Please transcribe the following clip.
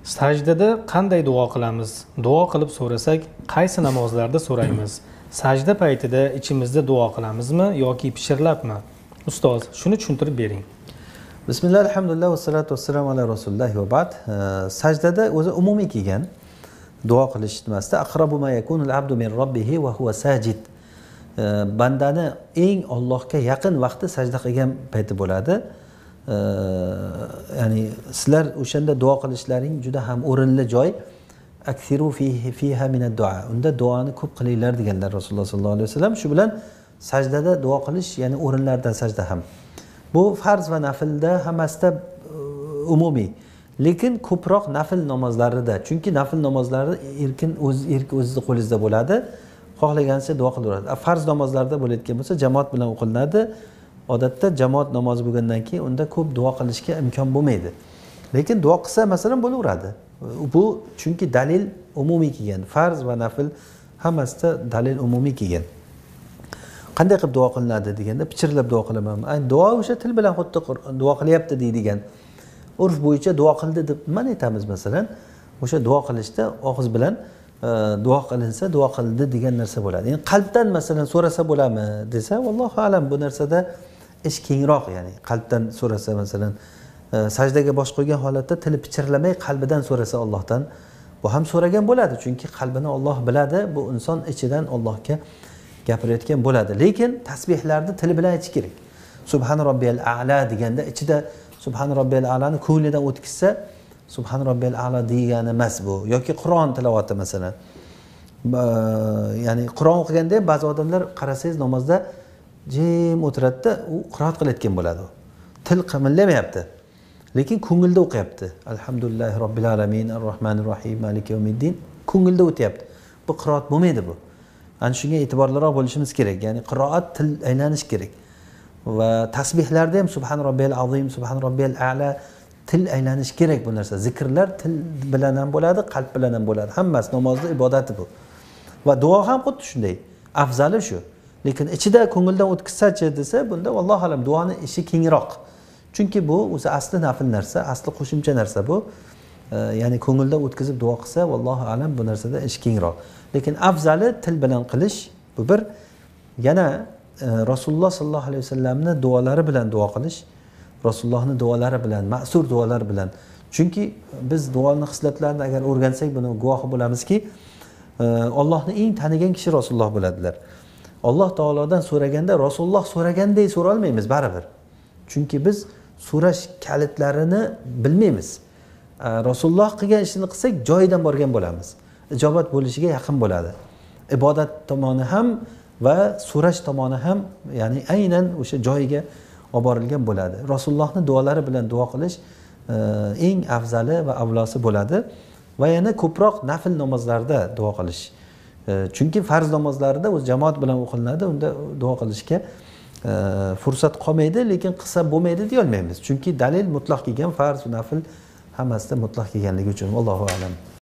Sajdada qanday duo qilamiz? Duo qilib so'rasak, qaysi namozlarda so'raymiz? Sajda paytida ichimizda duo qilamizmi yoki pishirilabmi? Ustoz, shuni tushuntirib bering. Bismillah, alhamdulillah, vassalatu vassalamu ala rasulillah va ba'd. Sajdada o'zi umumiy kelgan duo qilish nimasida aqrabu ma yakunul abdu min robbihi va huwa sajid. Bandani eng Allohga yaqin vaqti sajda qilgan payti bo'ladi. Ya'ni sizlar o'shanda duo qilishlaring juda ham o'rinli joy. Akthiru fiha min ad-du'a. Unda duoni ko'p qilinglar deganlar Rasululloh sollallohu alayhi vasallam. Shu bilan sajdada duo qilish, ya'ni o'rinlardan sajda ham. Bu farz va naflda hammasida umumiy. Lekin ko'proq nafl namozlarida, chunki nafl namozlari erkin o'zingizning qo'lingizda bo'ladi. Xohlagancha duo qilaveradi. Farz namozlarda bo'layotgan bo'lsa, jamoat bilan o'qilinadi. Odatda jamoat namozi bo'lgandan keyin unda ko'p duo qilishga imkon bo'lmaydi. Lekin duo qilsa masalan bo'laveradi. Bu chunki dalil umumiy kelgan. Farz va nafl hammasida dalil umumiy kelgan. Qanday qilib duo qilinadi deganda, pichirlab duo qilaman. Duo o'sha til bilan xuddi duo qilyapti deydigan. Urf bo'yicha duo qildi deb nima aytamiz masalan? O'sha duo qilishda og'iz bilan duo qilinsa, duo qildi degan narsa bo'ladi. Ya'ni qalbdan masalan so'rasa bo'ladimi desa, vallohu alam bu narsada ish kengroq, ya'ni qalbdan so'rasa masalan sajdaga bosh qo'ygan holatda tili pichirlamay qalbidan so'rasa Allohdan, bu ham so'ragan bo'ladi, chunki qalbini Alloh biladi, bu inson ichidan Allohga gapirayotgan bo'ladi. Lekin tasbihlarni tili bilan aytish kerak. Subhan robbiyal a'la deganda ichida Subhan robbiyal a'lani ko'nglidan o'tkazsa, Subhan robbiyal a'la degani emas bu. Yoki Qur'on tilovati masalan. Ya'ni Qur'on o'qiganda ba'zi odamlar qarasangiz namozda jim o'tiradida, u qiroat qilayotgan bo'ladi. Til qimillamayapti. Lekin ko'ngilda o'qiyapti. Alhamdulillahi robbil alamin, arrohmanir rohim, maliki yawmiddin. Ko'ngilda o'tyapti. Bu qiroat bo'lmaydi bu. Ana shunga e'tiborliroq bo'lishimiz kerak. Ya'ni qiroat til aylanish kerak. Va tasbihlarda ham subhan robbiyal azim, subhan robbiyal a'la til aylanish kerak bu narsa. Zikrlar til bilan ham bo'ladi, qalb bilan ham bo'ladi. Hammasi namozning ibodati bu. Va duo ham xuddi shunday. Afzali shu. Lekin ichida ko'ngildan o'tkazsa-chi desa, bunda vallohu alam duoni ishi kengroq. Chunki bu o'zi asli nafl narsa, asli qo'shimcha narsa bu. Ya'ni ko'ngildan o'tkazib duo qilsa, vallohu alam bu narsada ish kengroq. Lekin afzali til bilan qilish bu bir. Yana Rasululloh sollallohu alayhi vasallamning duolari bilan duo qilish, Rasulullohning duolari bilan, ma'sur duolar bilan. Chunki biz duoning xislatlarini agar o'rgansak, buni guvohi bo'lamizki, Allohni eng tanigan kishi Rasululloh bo'ladilar. Alloh taolodan so'raganda Rasululloh so'raganday so'ra olmaymiz baribir. Chunki biz so'rash kalitlarini bilmaymiz. Rasululloh qilgan ishini qilsak, joyidan borgan bo'lamiz. Ijobat bo'lishiga yaqin bo'ladi. Ibodat tomoni ham va so'rash tomoni ham, ya'ni aynan o'sha joyiga olib borilgan bo'ladi. Rasulullohning duolari bilan duo qilish eng afzali va avlosi bo'ladi. Va yana ko'proq nafl namozlarda duo qilish. Chunki farz namozlarida o'z jamoat bilan o'qilinadi, unda duo qilishga fursat qolmaydi, lekin qilsa bo'lmaydi deya olmaymiz. Chunki dalil mutlaq kelgan, farz va nafl hammasida mutlaq kelganligi uchun. Allohu a'lam.